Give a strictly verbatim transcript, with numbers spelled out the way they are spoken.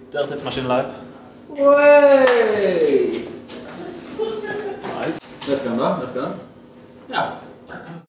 Der er Tidsmaskinen live. Oi! Nice. Virker den da? Virker den? Ja.